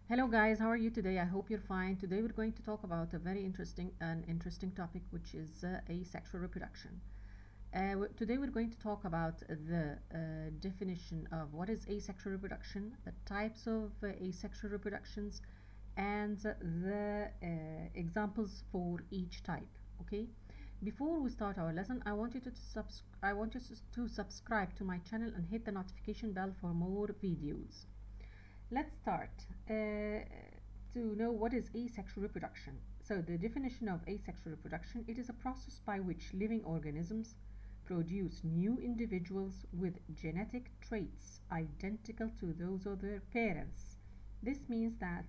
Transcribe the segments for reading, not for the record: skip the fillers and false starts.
Hello guys, how are you today? I hope you're fine. Today we're going to talk about a very interesting topic, which is asexual reproduction. Today we're going to talk about the definition of what is asexual reproduction, the types of asexual reproductions, and the examples for each type. Okay. Before we start our lesson, I want you to subscribe to my channel and hit the notification bell for more videos. Let's start to know what is asexual reproduction. So the definition of asexual reproduction, it is a process by which living organisms produce new individuals with genetic traits identical to those of their parents. This means that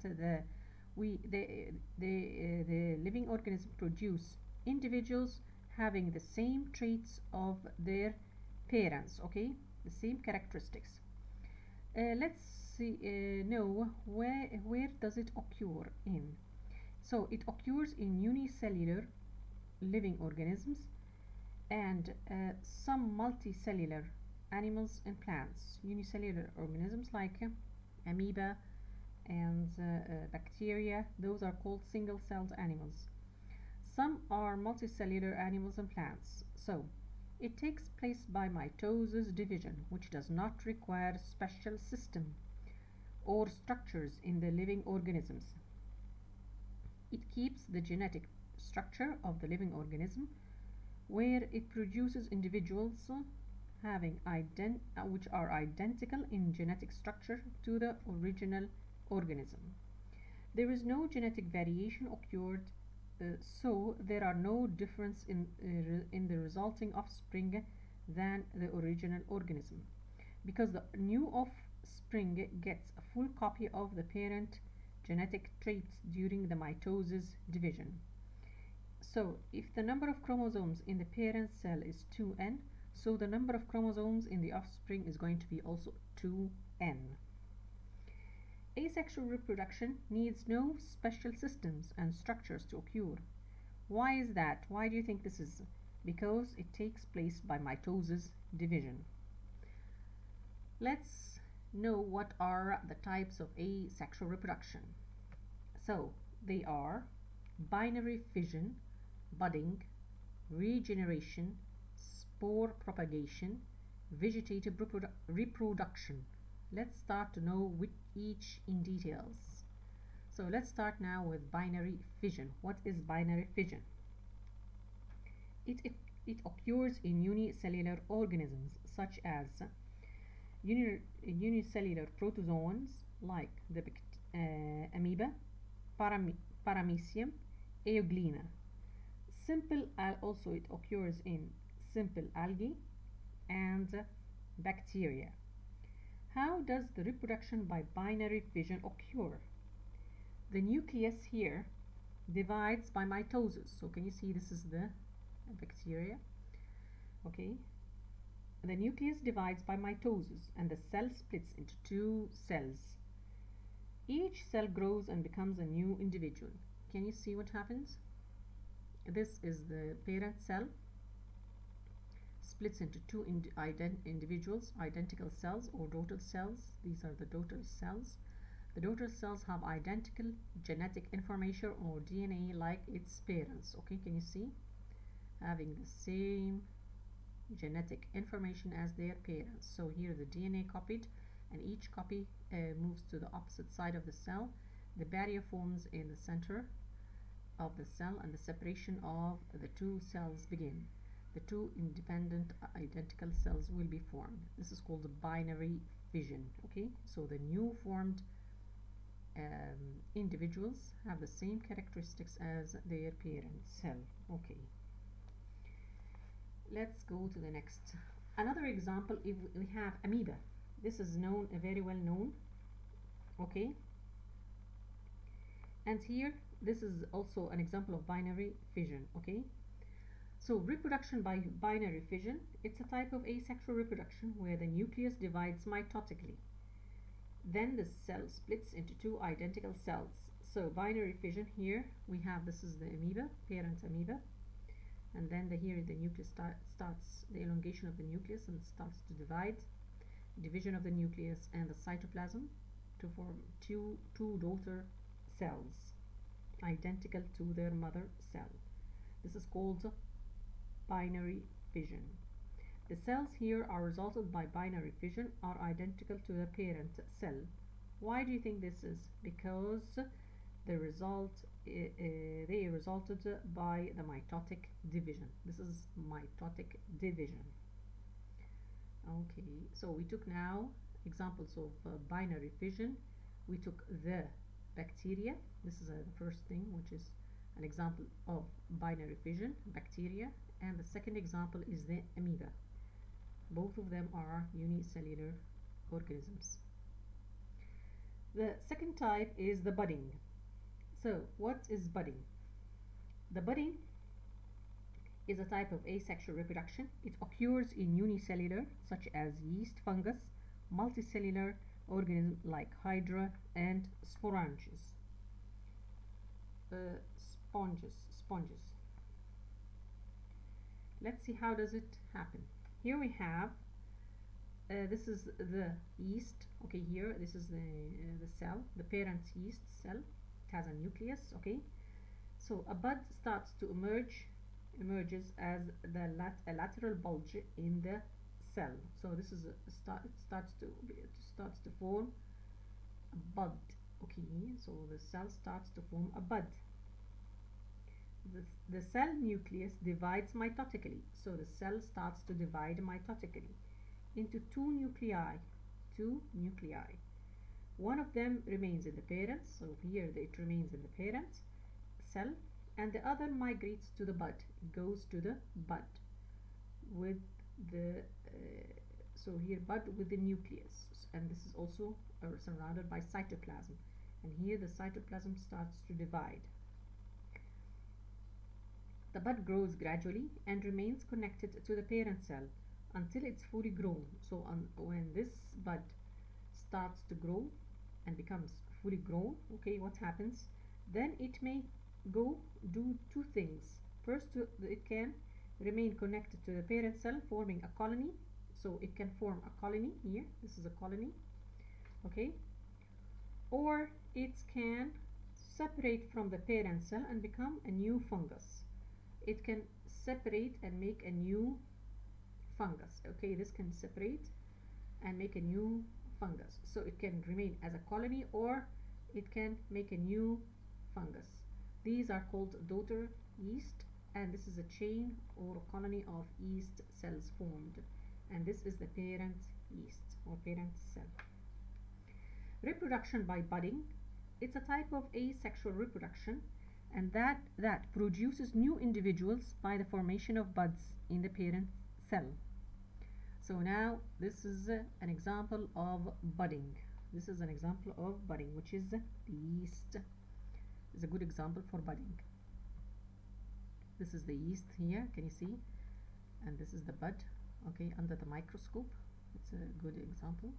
the living organism produce individuals having the same traits of their parents, okay, the same characteristics. Let's see, know where does it occur in. So it occurs in unicellular living organisms and some multicellular animals and plants. Unicellular organisms like amoeba and bacteria, those are called single-celled animals. Some are multicellular animals and plants. So it takes place by mitosis division, which does not require special system or structures in the living organisms. It keeps the genetic structure of the living organism, where it produces individuals having which are identical in genetic structure to the original organism. There is no genetic variation occurred, so there are no difference in the resulting offspring than the original organism, because the new offspring gets a full copy of the parent genetic traits during the mitosis division. So if the number of chromosomes in the parent cell is 2n, so the number of chromosomes in the offspring is going to be also 2n. Asexual reproduction needs no special systems and structures to occur. Why is that? Why do you think this is? Because it takes place by mitosis division. Let's know what are the types of asexual reproduction. So they are binary fission, budding, regeneration, spore propagation, vegetative reproduction. Let's start to know with each in details. So let's start now with binary fission. What is binary fission? It occurs in unicellular organisms such as unicellular protozoans like the amoeba, paramecium, euglena. Also it occurs in simple algae and bacteria. How does the reproduction by binary fission occur? The nucleus here divides by mitosis. So can you see this is the bacteria? Okay. The nucleus divides by mitosis and the cell splits into two cells. Each cell grows and becomes a new individual. Can you see what happens? This is the parent cell, splits into two individuals, identical cells or daughter cells. These are the daughter cells. The daughter cells have identical genetic information or DNA like its parents. Okay, can you see? Having the same genetic information as their parents. So here the DNA copied, and each copy moves to the opposite side of the cell. The barrier forms in the center of the cell and the separation of the two cells begin. The two independent identical cells will be formed. This is called binary fission. Okay, so the new formed individuals have the same characteristics as their parent cell. Okay, let's go to the next. Another example, if we have amoeba. This is known, very well known. Okay, and here this is also an example of binary fission. Okay, so reproduction by binary fission, it's a type of asexual reproduction where the nucleus divides mitotically. Then the cell splits into two identical cells. So binary fission, here we have, this is the amoeba, parent amoeba, and then here the nucleus starts the elongation of the nucleus and starts to divide, division of the nucleus and the cytoplasm to form two daughter cells identical to their mother cell. This is called binary fission. The cells here are resulted by binary fission are identical to the parent cell. Why do you think this is? Because they resulted by the mitotic division. This is mitotic division. Okay, so we took now examples of binary fission. We took the bacteria. This is the first thing, which is an example of binary fission, bacteria, and the second example is the amoeba. Both of them are unicellular organisms. The second type is the budding. So what is budding? The budding is a type of asexual reproduction. It occurs in unicellular, such as yeast, fungus, multicellular organisms like hydra and sporanges. Sponges. Let's see how does it happen. Here we have this is the yeast. Okay, here this is the cell, the parent yeast cell. It has a nucleus. Okay, so a bud starts to emerges as a lateral bulge in the cell. So this is it starts to form a bud. Okay, so the cell starts to form a bud. The cell nucleus divides mitotically, so the cell starts to divide mitotically into two nuclei. One of them remains in the parent, so here it remains in the parent cell, and the other migrates to the bud. It goes to the bud with the so here bud with the nucleus, and this is also surrounded by cytoplasm, and here the cytoplasm starts to divide. The bud grows gradually and remains connected to the parent cell until it's fully grown. So when this bud starts to grow and becomes fully grown, okay, what happens? Then it may go do two things. First, it can remain connected to the parent cell, forming a colony. So it can form a colony here. This is a colony, okay? Or it can separate from the parent cell and become a new fungus. It can separate and make a new fungus. Okay, this can separate and make a new fungus. So it can remain as a colony or it can make a new fungus. These are called daughter yeast, and this is a chain or a colony of yeast cells formed, and this is the parent yeast or parent cell. Reproduction by budding. It's a type of asexual reproduction, and that produces new individuals by the formation of buds in the parent cell. So now this is an example of budding. This is an example of budding, which is the yeast. Is a good example for budding. This is the yeast here, can you see? And this is the bud, okay, under the microscope. It's a good example.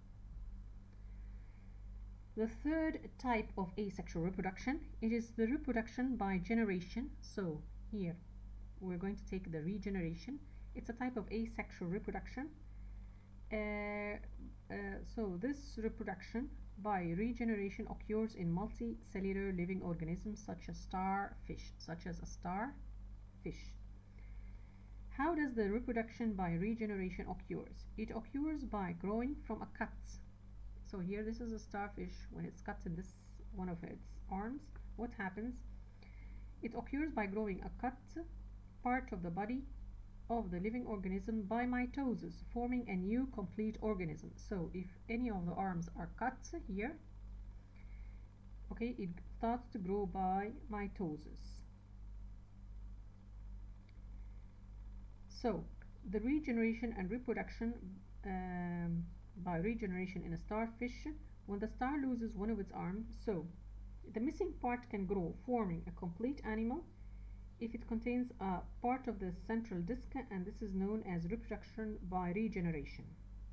The third type of asexual reproduction, it is the reproduction by generation. So here we're going to take the regeneration. It's a type of asexual reproduction. So this reproduction by regeneration occurs in multicellular living organisms such as a starfish. How does the reproduction by regeneration occurs? It occurs by growing from a cut. So here this is a starfish. When it's cut in this one of its arms, what happens? It occurs by growing a cut part of the body of the living organism by mitosis, forming a new complete organism. So if any of the arms are cut here, okay, it starts to grow by mitosis. So the regeneration and reproduction by regeneration in a starfish, when the star loses one of its arms, so the missing part can grow, forming a complete animal if it contains a part of the central disc, and this is known as reproduction by regeneration.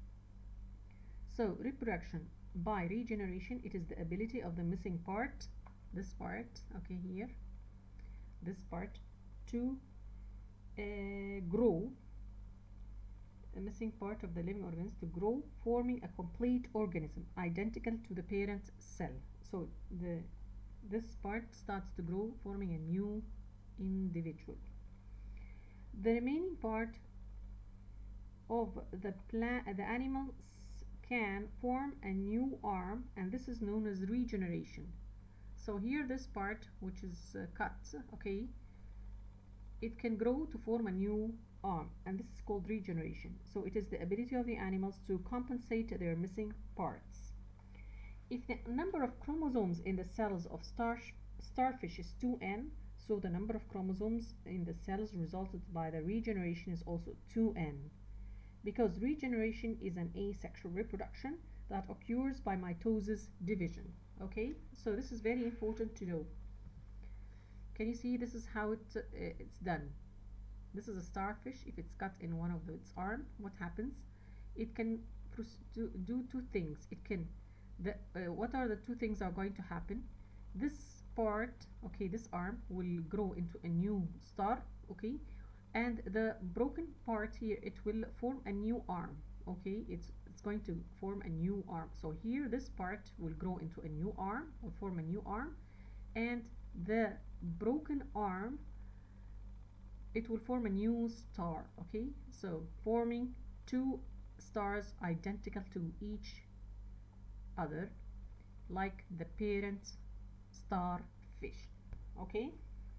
So reproduction by regeneration, it is the ability of the missing part, this part, okay, here, this part, to grow, a missing part of the living organism to grow, forming a complete organism identical to the parent cell. So this part starts to grow, forming a new individual. The remaining part of the animal can form a new arm, and this is known as regeneration. So here this part which is cut, okay, it can grow to form a new arm, and this is called regeneration. So it is the ability of the animals to compensate their missing parts. If the number of chromosomes in the cells of starfish is 2n, so the number of chromosomes in the cells resulted by the regeneration is also 2n, because regeneration is an asexual reproduction that occurs by mitosis division. Okay, so this is very important to know. Can you see this is how it's done? This is a starfish. If it's cut in one of its arm, what happens? It can do two things. It can what are the two things are going to happen? This part, okay, this arm will grow into a new star, okay, and the broken part here, it will form a new arm, okay. It's going to form a new arm. So here this part will grow into a new arm, will form a new arm, and the broken arm, it will form a new star, okay. So forming two stars identical to each other, like the parent starfish, okay.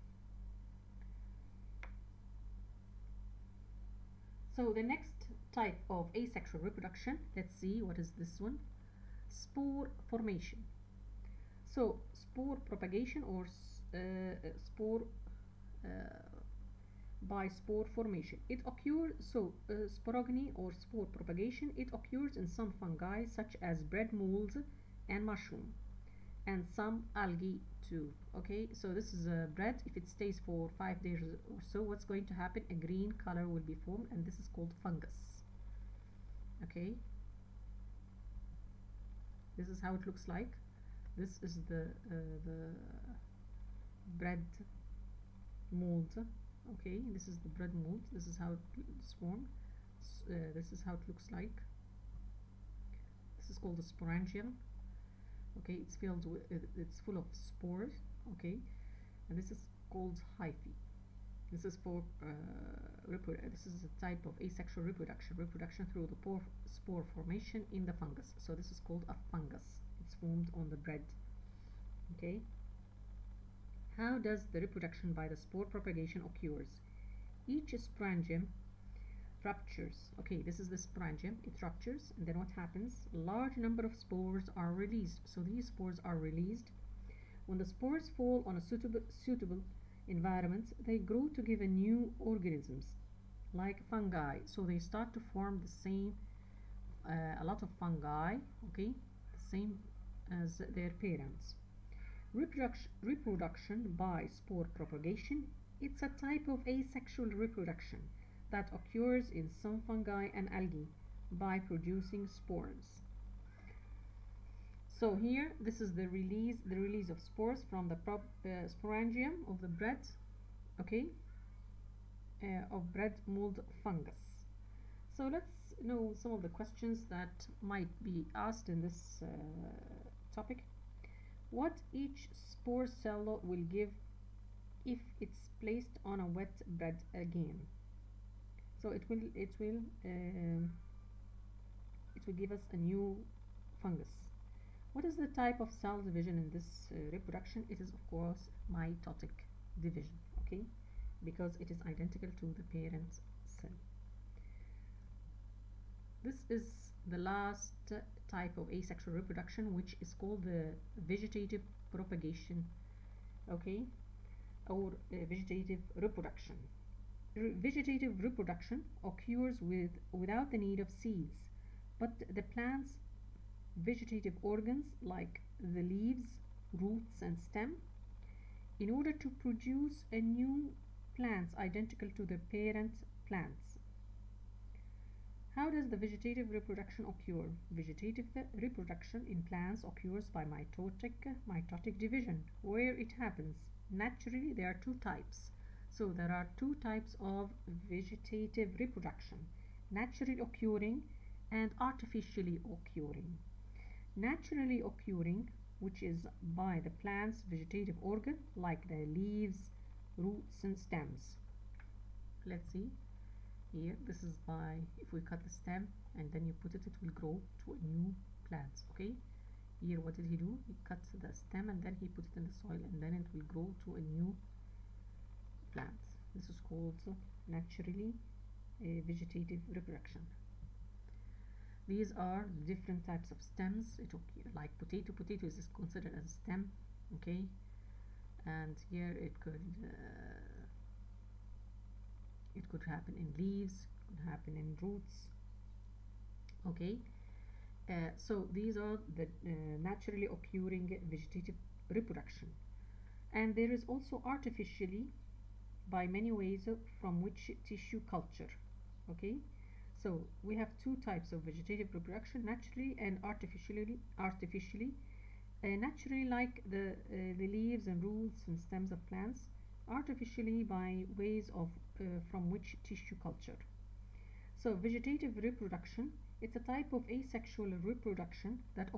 So the next type of asexual reproduction, let's see what is this one. Spore formation. So spore propagation, or spore by spore formation, it occurs. So sporogeny or spore propagation, it occurs in some fungi such as bread molds and mushroom, and some algae too, okay. So this is a bread. If it stays for 5 days or so, what's going to happen? A green color will be formed, and this is called fungus, okay. This is how it looks like. This is the bread mold, okay. This is the bread mold. This is how it's formed. This is how it looks like. This is called the sporangium, okay. It's filled with it's full of spores, okay, and this is called hyphae. This is for this is a type of asexual reproduction through the spore formation in the fungus. So this is called a fungus. It's formed on the bread, okay. How does the reproduction by the spore propagation occurs? Each sporangium ruptures, okay. This is the sporangium. It ruptures, and then what happens? A large number of spores are released. So these spores are released. When the spores fall on a suitable environment, they grow to give a new organisms like fungi. So they start to form the same a lot of fungi, okay, the same as their parents. Reproduction by spore propagation, it's a type of asexual reproduction that occurs in some fungi and algae by producing spores. So here, this is the release of spores from the sporangium of the bread, okay, of bread mold fungus. So let's know some of the questions that might be asked in this topic. What each spore cell will give if it's placed on a wet bread again? So it will give us a new fungus. What is the type of cell division in this reproduction? It is of course mitotic division, okay, because it is identical to the parent cell. This is the last type of asexual reproduction, which is called the vegetative propagation, okay, or vegetative reproduction. Vegetative reproduction occurs without the need of seeds, but the plant's vegetative organs like the leaves, roots and stem, in order to produce a new plants identical to the parent plants. How does the vegetative reproduction occur? Vegetative reproduction in plants occurs by mitotic division. Where it happens? Naturally, there are two types. So there are two types of vegetative reproduction: naturally occurring and artificially occurring. Naturally occurring which is by the plant's vegetative organ like the leaves, roots and stems. Let's see here, this is by, if we cut the stem and then you put it, it will grow to a new plant. Okay, here what did he do? He cut the stem and then he put it in the soil and then it will grow to a new plant. This is called naturally vegetative reproduction. These are different types of stems. Like potatoes is considered as a stem. Okay, and here it could happen in leaves, could happen in roots. Okay, so these are the naturally occurring vegetative reproduction, and there is also artificially by many ways from which tissue culture. Okay, so we have two types of vegetative reproduction, naturally and artificially. Naturally, like the leaves and roots and stems of plants, artificially by ways of from which tissue culture. So vegetative reproduction, it's a type of asexual reproduction that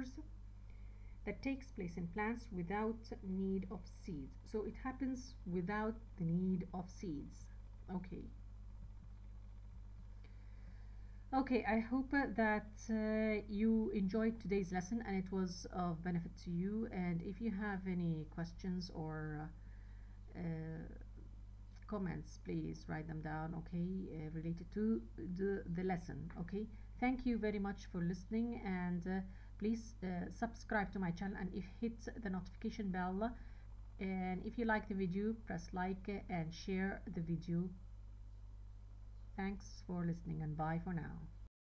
takes place in plants without need of seeds. So it happens without the need of seeds. Okay. Okay, I hope that you enjoyed today's lesson and it was of benefit to you. And if you have any questions or comments, please write them down, okay, related to the lesson. Okay, thank you very much for listening, and please subscribe to my channel and hit the notification bell, and if you like the video, press like and share the video. Thanks for listening and bye for now.